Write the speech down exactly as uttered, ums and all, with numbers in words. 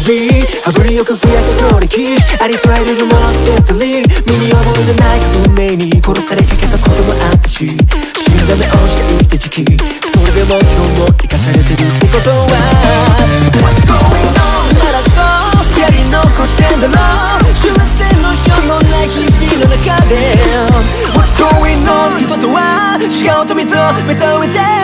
び羽振りよく増やした取り引きありとあらゆるもの捨てたり身に覚えのない運命に殺されかけたこともあったし死んだ目をして生きた時期それでも今日も生かされてるってことは What's going on まだそうやり残してんだろう終戦のしょうもない日々の中で What's going on 人とは違うと認めて